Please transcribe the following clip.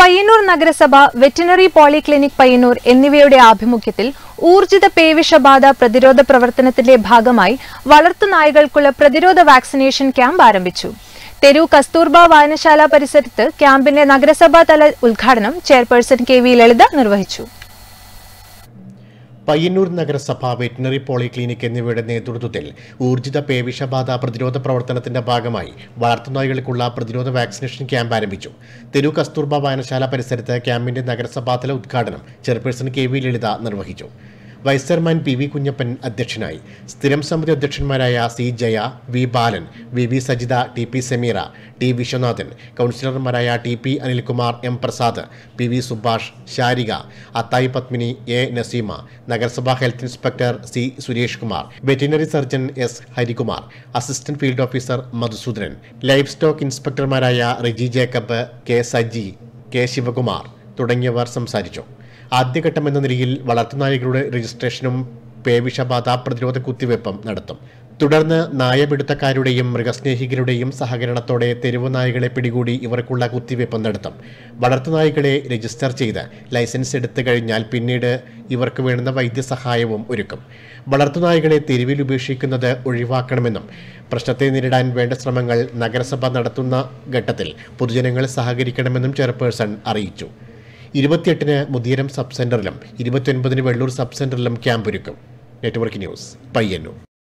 Payyanur നഗരസഭ veterinary polyclinic Payyanur എന്നിവയുടെ ആഭിമുഖ്യത്തിൽ ഊർജിത പേവിഷബാധ പ്രതിരോധ പ്രവർത്തനത്തിന്റെ ഭാഗമായി വളർത്തുനായകൾക്കുള്ള പ്രതിരോധ വാക്സിനേഷൻ ക്യാമ്പ് ആരംഭിച്ചു. തെരു കസ്തൂർബ വായനശാല പരിസരത്ത് ക്യാമ്പിന്റെ നഗരസഭാ തല ഉദ്ഘാടനം ചെയർപേഴ്സൺ KV.LTD നിർവഹിച്ചു. പയ്യന്നൂർ നഗരസഭ വെറ്റിനറി പോളിക്ലിനിക് എന്നിവയുടെ നേതൃത്വത്തിൽ ഊർജിത പേവിഷബാധ പ്രതിരോധ പ്രവർത്തനത്തിന്റെ ഭാഗമായി വളർത്തുനായകൾക്കുള്ള പ്രതിരോധ വാക്സിനേഷൻ ക്യാമ്പ് ആരംഭിച്ചു. തെരു കസ്തൂർബ വായനശാല പരിസരത്ത് ക്യാമ്പിന്റെ നഗരസഭാതല ഉദ്ഘാടനം ചെയർപേഴ്സൺ KV.LTD നിർവഹിച്ചു. വൈസ് ചെയർമാൻ PV കുഞ്ഞപ്പൻ അധ്യക്ഷനായി. സ്ഥിരം സമിതി അധ്യക്ഷന്മാരായ C. ജയ, V. ബാലൻ, VV Sajitha, TP Sameera, T. Viswanathan, കൗൺസിലർമാരായ TP Anilkumar, M. Prasad, PV Subhash, Sarika, അത്തായി Padmini, A. Naseema, നഗരസഭാ health inspector C. Suresh Kumar, veterinary surgeon S. Harikumar, assistant field officer Madhusoodanan, livestock ഇൻസ്പെക്ടർമാരായ റിജി ജേക്കബ്, K. സജി, K. ശിവകുമാർ തുടങ്ങിയവർ സംസാരിച്ചു. ആദ്യഘട്ടമെന്ന നിലയിൽ വളർത്തുനായകളുടെ രജിസ്ട്രേഷനും പേവിഷബാധ പ്രതിരോധ കുത്തിവയ്പും നടത്തും. തുടർന്ന് നായപിടുത്തക്കാരുടെയും മൃഗസ്നേഹികളുടെയും സഹകരണത്തോടെ തെരുവ് നായകളെ പിടികൂടി ഇവർക്കുള്ള കുത്തിവയ്പ് നടത്തും. വളർത്തുനായകളെ രജിസ്റ്റർ ചെയ്ത് ലൈസൻസ് എടുത്തു കഴിഞ്ഞാൽ പിന്നീട് ഇവർക്ക് വേണ്ടുന്ന വൈദ്യസഹായവും ഒരുക്കും. വളർത്തുനായകളെ തെരുവിൽ ഉപേക്ഷിക്കുന്നത് ഒഴിവാക്കണമെന്നും പ്രശ്നത്തെ നേരിടാൻ വേണ്ട ശ്രമങ്ങൾ നഗരസഭ നടത്തുന്ന ഘട്ടത്തിൽ പൊതുജനങ്ങൾ സഹകരിക്കണമെന്നും ചെയർപേഴ്സൺ അറിയിച്ചു. 28-ന് മുതിയരം സബ് സെന്ററിലും 29-ന് വെള്ളൂർ സബ് സെന്ററിലും ക്യാമ്പ് ഒരുക്കും. Network news, Payyanur.